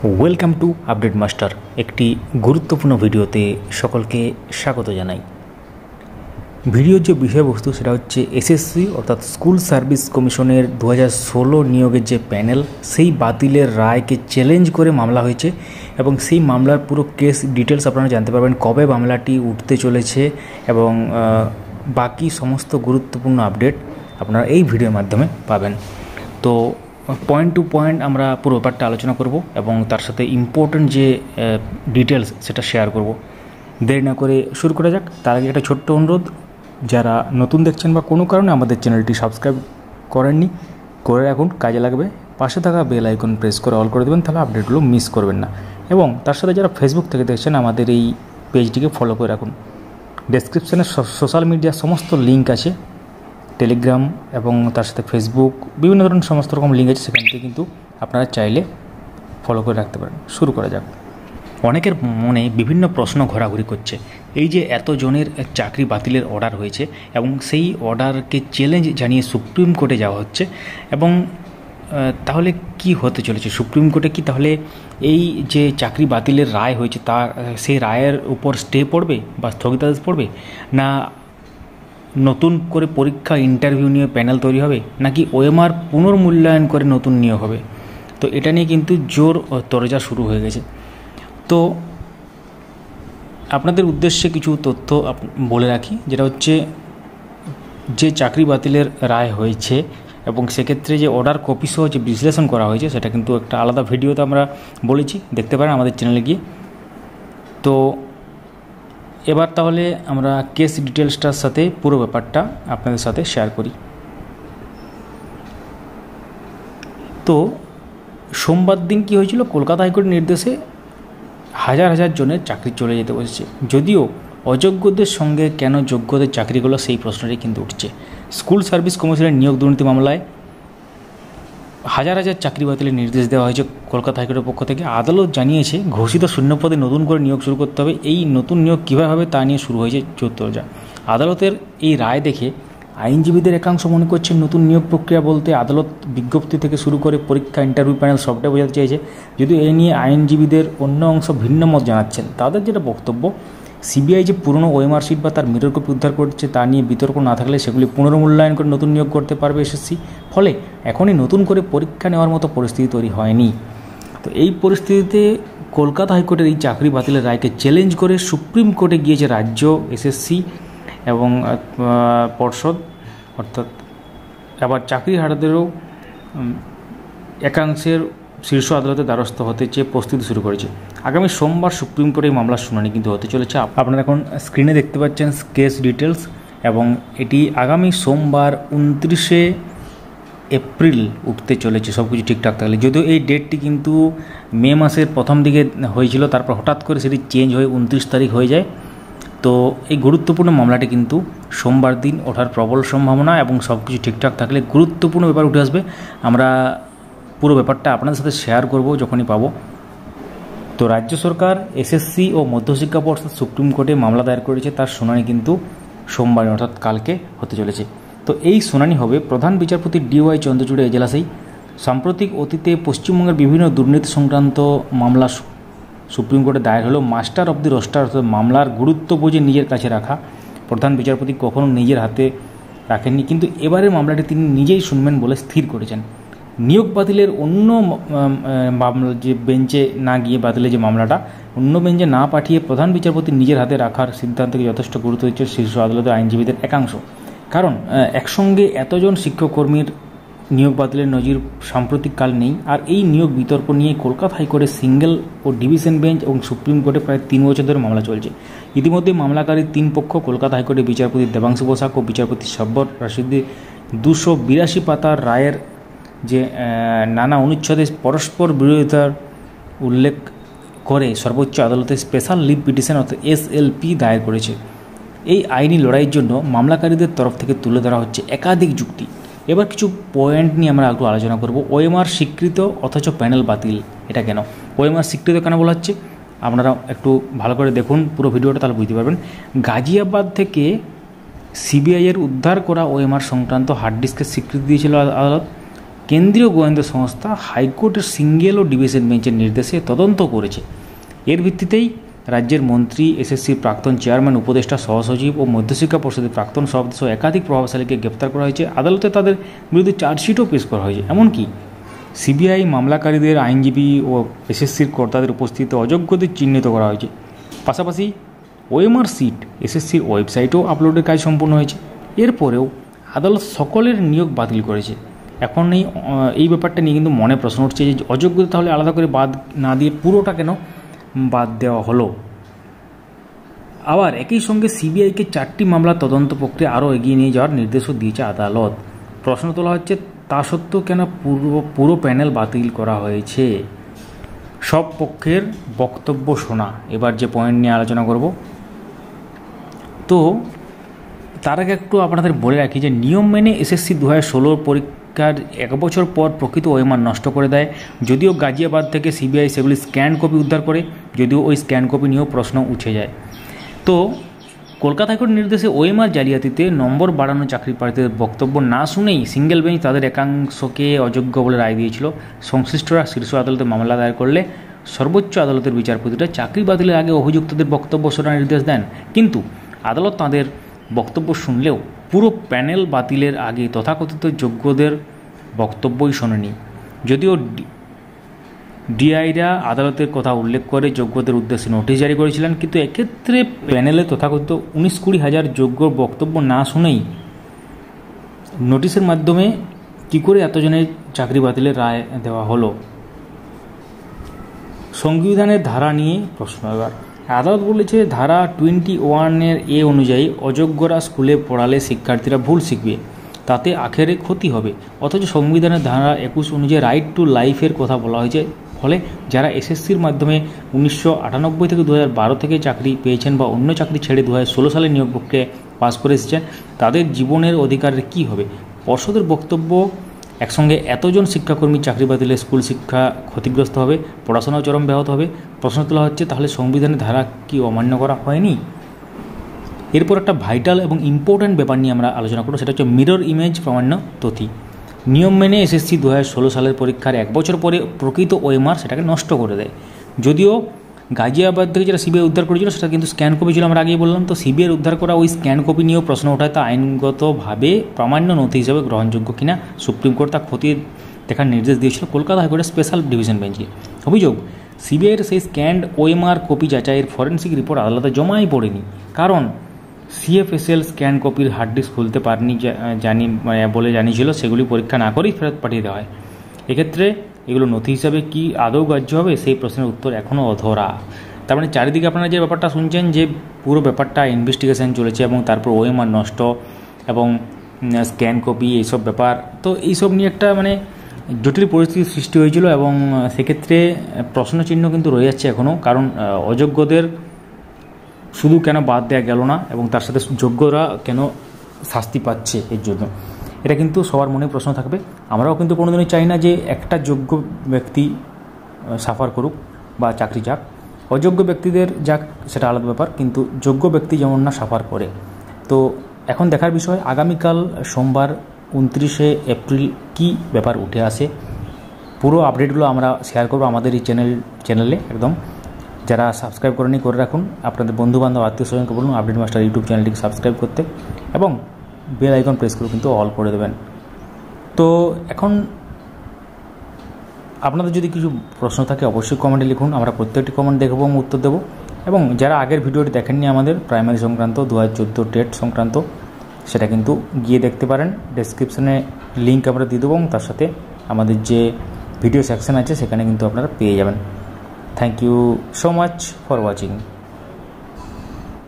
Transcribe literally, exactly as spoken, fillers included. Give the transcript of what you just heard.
Welcome to update master. একটি গুরুত্বপূর্ণ ভিডিওতে সকলকে স্বাগত জানাই। ভিডিওর যে বিষয়বস্তু সেটা হচ্ছে এসএসসি অর্থাৎ স্কুল সার্ভিস কমিশনের দু হাজার ষোলো নিয়োগের যে প্যানেল, সেই বাতিলের রায়কে চ্যালেঞ্জ করে মামলা হয়েছে এবং সেই মামলার পুরো কেস ডিটেলস আপনারা জানতে পারবেন, কবে মামলাটি উঠতে চলেছে এবং বাকি সমস্ত গুরুত্বপূর্ণ আপডেট আপনারা এই ভিডিওর মাধ্যমে পাবেন। তো পয়েন্ট টু পয়েন্ট আমরা পুরো ব্যাপারটা আলোচনা করব এবং তার সাথে ইম্পর্টেন্ট যে ডিটেলস সেটা শেয়ার করব। দেরি না করে শুরু করা যাক। তার আগে একটা ছোট্ট অনুরোধ, যারা নতুন দেখছেন বা কোনো কারণে আমাদের চ্যানেলটি সাবস্ক্রাইব করেননি, করে রাখুন, কাজে লাগবে। পাশে থাকা বেল আইকন প্রেস করে অল করে দেবেন, তাহলে আপডেটগুলো মিস করবেন না। এবং তার সাথে যারা ফেসবুক থেকে দেখছেন আমাদের এই পেজটিকে ফলো করে রাখুন। ডেসক্রিপশানে সোশ্যাল মিডিয়ার সমস্ত লিঙ্ক আছে, টেলিগ্রাম এবং তার সাথে ফেসবুক, বিভিন্ন ধরনের সমস্ত রকম লিঙ্ক আছে, সেখান থেকে কিন্তু আপনারা চাইলে ফলো করে রাখতে পারেন। শুরু করা যাক। অনেকের মনে বিভিন্ন প্রশ্ন ঘোরাঘুরি করছে, এই যে এতজনের চাকরি বাতিলের অর্ডার হয়েছে এবং সেই অর্ডারকে চ্যালেঞ্জ জানিয়ে সুপ্রিম কোর্টে যাওয়া হচ্ছে, এবং তাহলে কি হতে চলেছে? সুপ্রিম কোর্টে কি তাহলে এই যে চাকরি বাতিলের রায় হয়েছে তার সেই রায়ের উপর স্টে পড়বে বা স্থগিতাদেশ পড়বে, না নতুন করে পরীক্ষা ইন্টারভিউ নিয়ে প্যানেল তৈরি হবে, নাকি ওএমআর পুনর্মূল্যায়ন করে নতুন নিয়োগ হবে? তো এটা নিয়ে কিন্তু জোর তরজা শুরু হয়ে গেছে। তো আপনাদের উদ্দেশ্যে কিছু তথ্য বলে রাখি, যেটা হচ্ছে যে চাকরি বাতিলের রায় হয়েছে এবং সেক্ষেত্রে যে অর্ডার কপি সহ যে বিশ্লেষণ করা হয়েছে, সেটা কিন্তু একটা আলাদা ভিডিওতে আমরা বলেছি, দেখতে পারেন আমাদের চ্যানেলে গিয়ে। তো এবার তাহলে আমরা কেস ডিটেলসটার সাথে পুরো ব্যাপারটা আপনাদের সাথে শেয়ার করি। তো সোমবার দিন কি হয়েছিল, কলকাতা হাইকোর্টের নির্দেশে হাজার হাজার জনের চাকরি চলে যেতে বসেছে। যদিও অযোগ্যদের সঙ্গে কেন যোগ্যদের চাকরিগুলো, সেই প্রশ্নটাই কিন্তু উঠছে। স্কুল সার্ভিস কমিশনের নিয়োগ দুর্নীতি মামলায় হাজার হাজার চাকরি বাতিলের নির্দেশ দেওয়া হয়েছে কলকাতা হাইকোর্টের পক্ষ থেকে। আদালত জানিয়েছে ঘোষিত শূন্যপদে নতুন করে নিয়োগ শুরু করতে হবে। এই নতুন নিয়োগ কীভাবে হবে তা নিয়ে শুরু হয়েছে চর্চা। আদালতের এই রায় দেখে আইনজীবীদের একাংশ মনে করছেন নতুন নিয়োগ প্রক্রিয়া বলতে আদালত বিজ্ঞপ্তি থেকে শুরু করে পরীক্ষা, ইন্টারভিউ প্যানেল সবটাই বোঝাতে চেয়েছে। যদিও এই নিয়ে আইনজীবীদের অন্য অংশ ভিন্ন মত জানাচ্ছেন। তাদের যেটা বক্তব্য, সিবিআই যে পুরনো ওএমআর শিট বা তার মিরর কপি উদ্ধার করছে তা নিয়ে বিতর্ক না থাকলে সেগুলি পুনর্মূল্যায়ন করে নতুন নিয়োগ করতে পারবে এসএসসি। ফলে এখনই নতুন করে পরীক্ষা নেওয়ার মতো পরিস্থিতি তৈরি হয়নি। তো এই পরিস্থিতিতে কলকাতা হাইকোর্টের এই চাকরি বাতিলের রায়কে চ্যালেঞ্জ করে সুপ্রিম কোর্টে গিয়েছে রাজ্য, এসএসসি এবং পর্ষদ, অর্থাৎ আবার চাকরিহারাদেরও একাংশের শীর্ষ আদালতে দ্বারস্থ হতে চেয়ে প্রস্তুতি শুরু করেছে। আগামী সোমবার সুপ্রিম কোর্টে এই মামলার শুনানি কিন্তু হতে চলেছে। আপনারা এখন স্ক্রিনে দেখতে পাচ্ছেন কেস ডিটেলস, এবং এটি আগামী সোমবার উনত্রিশে এপ্রিল উঠতে চলেছে, সব কিছু ঠিকঠাক থাকলে। যদিও এই ডেটটি কিন্তু মে মাসের প্রথম দিকে হয়েছিল, তারপর হঠাৎ করে সেটি চেঞ্জ হয়ে উনত্রিশ তারিখ হয়ে যায়। তো এই গুরুত্বপূর্ণ মামলাটি কিন্তু সোমবার দিন ওঠার প্রবল সম্ভাবনা, এবং সব কিছু ঠিকঠাক থাকলে গুরুত্বপূর্ণ ব্যাপার উঠে আসবে। আমরা পুরো ব্যাপারটা আপনাদের সাথে শেয়ার করব যখনই পাবো। তো রাজ্য সরকার, এসএসসি ও মধ্যশিক্ষা পর্ষদ সুপ্রিম কোর্টে মামলা দায়ের করেছে, তার শুনানি কিন্তু সোমবার অর্থাৎ কালকে হতে চলেছে। তো এই শুনানি হবে প্রধান বিচারপতি ডিওয়াই চন্দ্রচূড় এজলাসেই। সাম্প্রতিক অতীতে পশ্চিমবঙ্গের বিভিন্ন দুর্নীতি সংক্রান্ত মামলা সুপ্রিম কোর্টে দায়ের হলো। মাস্টার অব দি রোস্টার অর্থাৎ মামলার গুরুত্ব বুঝে নিজের কাছে রাখা প্রধান বিচারপতি কখনো নিজের হাতে রাখেননি, কিন্তু এবারের মামলাটি তিনি নিজেই শুনবেন বলে স্থির করেছেন। নিয়োগ বাতিলের অন্য মামলা যে বেঞ্চে না গিয়ে বাতিলের যে মামলাটা অন্য বেঞ্চে না পাঠিয়ে প্রধান বিচারপতি নিজের হাতে রাখার সিদ্ধান্তকে যথেষ্ট গুরুত্ব দিচ্ছে শীর্ষ আদালতের আইনজীবীদের একাংশ। কারণ একসঙ্গে এতজন শিক্ষককর্মীর নিয়োগ বাতিলের নজির সাম্প্রতিককাল নেই। আর এই নিয়োগ বিতর্ক নিয়ে কলকাতা হাইকোর্টের সিঙ্গেল ও ডিভিশন বেঞ্চ এবং সুপ্রিম কোর্টে প্রায় তিন বছর ধরে মামলা চলছে। ইতিমধ্যে মামলাকারীর তিন পক্ষ কলকাতা হাইকোর্টের বিচারপতি দেবাংশু বসাক ও বিচারপতি সব্বর রাশিদি দুশো বিরাশি পাতার রায়ের যে নানা অনুচ্ছেদে পরস্পর বিরোধিতার উল্লেখ করে সর্বোচ্চ আদালতে স্পেশাল লিভ পিটিশন অর্থাৎ এসএলপি দায়ের করেছে। এই আইনি লড়াইয়ের জন্য মামলাকারীদের তরফ থেকে তুলে ধরা হচ্ছে একাধিক যুক্তি। এবার কিছু পয়েন্ট নিয়ে আমরা একটু আলোচনা করব। ওএমআর স্বীকৃত অথচ প্যানেল বাতিল, এটা কেন? ওএমআর স্বীকৃত কেন বলা হচ্ছে আপনারা একটু ভালো করে দেখুন পুরো ভিডিওটা, তাহলে বুঝতে পারবেন। গাজিয়াবাদ থেকে সিবিআইয়ের উদ্ধার করা ওএমআর সংক্রান্ত হার্ড ডিস্কের স্বীকৃতি দিয়েছিল আদালত। কেন্দ্রীয় গোয়েন্দা সংস্থা হাইকোর্টের সিঙ্গেল ও ডিভিশন বেঞ্চের নির্দেশে তদন্ত করেছে। এর ভিত্তিতেই রাজ্যের মন্ত্রী, এসএসসির প্রাক্তন চেয়ারম্যান, উপদেষ্টা, সহসচিব ও মধ্যশিক্ষা পরিষদের প্রাক্তন সভাপতি সহ একাধিক প্রভাবশালীকে গ্রেপ্তার করা হয়েছে। আদালতে তাদের বিরুদ্ধে চার্জশিটও পেশ করা হয়েছে। এমনকি সিবিআই মামলাকারীদের আইনজীবী ও এসএসসির কর্তাদের উপস্থিতিতে অযোগ্যদের চিহ্নিত করা হয়েছে। পাশাপাশি ওএমআর সিট এসএসসির ওয়েবসাইটেও আপলোডের কাজ সম্পূর্ণ হয়েছে। এরপরেও আদালত সকলের নিয়োগ বাতিল করেছে। এখন এই এই ব্যাপারটা নিয়ে কিন্তু মনে প্রশ্ন উঠছে যে অযোগ্যতা তাহলে আলাদা করে বাদ না দিয়ে পুরোটা কেন বাদ দেওয়া হলো। আবার একই সঙ্গে সিবিআইকে চারটি মামলার তদন্ত প্রক্রিয়া আরও এগিয়ে নিয়ে যাওয়ার নির্দেশও দিয়েছে আদালত। প্রশ্ন তোলা হচ্ছে তা সত্ত্বেও কেন পুরো পুরো প্যানেল বাতিল করা হয়েছে। সব পক্ষের বক্তব্য শোনা, এবার যে পয়েন্ট নিয়ে আলোচনা করব। তো তার আগে একটু আপনাদের বলে রাখি যে নিয়ম মেনে এসএসসি দু হাজার ষোলোর পরীক্ষার এক বছর পর প্রকৃত ওএমআর নষ্ট করে দেয়। যদিও গাজিয়াবাদ থেকে সিবিআই সেগুলি স্ক্যান কপি উদ্ধার করে, যদিও ওই স্ক্যান কপি নিয়েও প্রশ্ন উঠে যায়। তো কলকাতা হাইকোর্টের নির্দেশে ওএমআর জালিয়াতিতে নম্বর বাড়ানো চাকরি প্রার্থীদের বক্তব্য না শুনেই সিঙ্গেল বেঞ্চ তাদের একাংশকে অযোগ্য বলে রায় দিয়েছিল। সংশ্লিষ্টরা শীর্ষ আদালতে মামলা দায়ের করলে সর্বোচ্চ আদালতের বিচারপতিরা চাকরি বাতিলের আগে অভিযুক্তদের বক্তব্য শোনার নির্দেশ দেন। কিন্তু আদালত তাঁদের বক্তব্য শুনলেও পুরো প্যানেল বাতিলের আগে তথাকথিত যোগ্যদের বক্তব্যই শোনেনি। যদিও ডিআইরা আদালতের কথা উল্লেখ করে যোগ্যদের উদ্দেশ্যে নোটিশ জারি করেছিলেন, কিন্তু এক্ষেত্রে প্যানেলে তথাকথিত উনিশ কুড়ি হাজার যোগ্য বক্তব্য না শুনেই নোটিশের মাধ্যমে কী করে এতজনের চাকরি বাতিলের রায় দেওয়া হলো। সংবিধানের ধারা নিয়ে প্রশ্ন। এবার আদালত বলেছে ধারা টোয়েন্টি ওয়ানের এ অনুযায়ী অযোগ্যরা স্কুলে পড়ালে শিক্ষার্থীরা ভুল শিখবে, তাতে আখেরে ক্ষতি হবে। অথচ সংবিধানের ধারা একুশ অনুযায়ী রাইট টু লাইফের কথা বলা হয়েছে। ফলে যারা এসএসসির মাধ্যমে উনিশশো আটানব্বই থেকে দু হাজার বারো থেকে চাকরি পেয়েছেন বা অন্য চাকরি ছেড়ে দু হাজার ষোলো সালে নিয়োগ প্রক্রিয়ায় পাস করে এসেছেন, তাদের জীবনের অধিকারের কী হবে। পর্ষদের বক্তব্য, একসঙ্গে এতজন শিক্ষাকর্মী চাকরি বাতিলে স্কুল শিক্ষা ক্ষতিগ্রস্ত হবে, পড়াশোনাও চরম ব্যাহত হবে। প্রশ্ন তোলা হচ্ছে তাহলে সংবিধানের ধারা কি অমান্য করা হয়নি। এরপর একটা ভাইটাল এবং ইম্পর্ট্যান্ট ব্যাপার নিয়ে আমরা আলোচনা করব, সেটা হচ্ছে মিরর ইমেজ প্রামাণ্য তথ্য। নিয়ম মেনে এসএসসি দু হাজার ষোলো সালের পরীক্ষার এক বছর পরে প্রকৃত ওএমআর সেটাকে নষ্ট করে দেয়। যদিও গাজিয়াবাদ থেকে যেটা সিবিআই উদ্ধার করেছিল সেটা কিন্তু স্ক্যান কপি ছিল, আমরা আগেই বললাম। তো সিবিআই উদ্ধার করা ওই স্ক্যান কপি নিয়েও প্রশ্ন ওঠায় তা আইনগতভাবে প্রামাণ্য নথি হিসেবে গ্রহণযোগ্য কিনা সুপ্রিম কোর্ট তা খতিয়ে দেখার নির্দেশ দিয়েছিল কলকাতা হাইকোর্টের স্পেশাল ডিভিশন বেঞ্চে। অভিযোগ, সিবিআইয়ের সেই স্ক্যান্ড ওএমআর কপি যাচাইয়ের ফরেন্সিক রিপোর্ট আদালতে জমাই পড়েনি, কারণ সিএফএসএল স্ক্যান কপির হার্ড ডিস্ক খুলতে পারেনি জানি বলে জানিয়েছিল। সেগুলি পরীক্ষা না করেই ফেরত পাঠিয়ে দেওয়া হয়। এক্ষেত্রে এগুলো নথি হিসাবে কি আদৌ গ্রাহ্য হবে, সেই প্রশ্নের উত্তর এখনও অধরা। তার মানে চারিদিকে আপনারা যে ব্যাপারটা শুনছেন যে পুরো ব্যাপারটা ইনভেস্টিগেশন চলেছে এবং তারপর ওএমআর নষ্ট এবং স্ক্যান কপি এইসব ব্যাপার, তো এইসব নিয়ে একটা মানে জটিল পরিস্থিতির সৃষ্টি হয়েছিল এবং সেক্ষেত্রে প্রশ্নচিহ্ন কিন্তু রয়ে যাচ্ছে এখনও। কারণ অযোগ্যদের শুধু কেন বাদ দেওয়া গেল না এবং তার সাথে যোগ্যরা কেন শাস্তি পাচ্ছে এর জন্য, এটা কিন্তু সবার মনে প্রশ্ন থাকবে। আমরাও কিন্তু কোনোদিনই চাই না যে একটা যোগ্য ব্যক্তি সাফার করুক বা চাকরি যাক, অযোগ্য ব্যক্তিদের যাক সেটা আলাদা ব্যাপার, কিন্তু যোগ্য ব্যক্তি যেমন না সাফার করে। তো এখন দেখার বিষয় আগামীকাল সোমবার উনত্রিশে এপ্রিল কি ব্যাপার উঠে আসে। পুরো আপডেটগুলো আমরা শেয়ার করবো আমাদের এই চ্যানেল চ্যানেলে একদম। যারা সাবস্ক্রাইব করেনি করে রাখুন, আপনাদের বন্ধুবান্ধব আত্মীয় স্বজনকে বলুন আপডেট মাস্টার ইউটিউব চ্যানেলটিকে সাবস্ক্রাইব করতে এবং বেল আইকন প্রেস করে কিন্তু অল করে দেবেন। তো এখন আপনাদের যদি কিছু প্রশ্ন থাকে অবশ্যই কমেন্টে লিখুন, আমরা প্রত্যেকটি কমেন্ট দেখব এবং উত্তর দেবো। এবং যারা আগের ভিডিওটি দেখেননি আমাদের প্রাইমারি সংক্রান্ত দু হাজার চোদ্দো টেট সংক্রান্ত, সেটা কিন্তু গিয়ে দেখতে পারেন। ডেসক্রিপশনে লিঙ্ক আমরা দিয়ে দেবো এবং তার সাথে আমাদের যে ভিডিও সেকশন আছে সেখানে কিন্তু আপনারা পেয়ে যাবেন। Thank you so much for watching.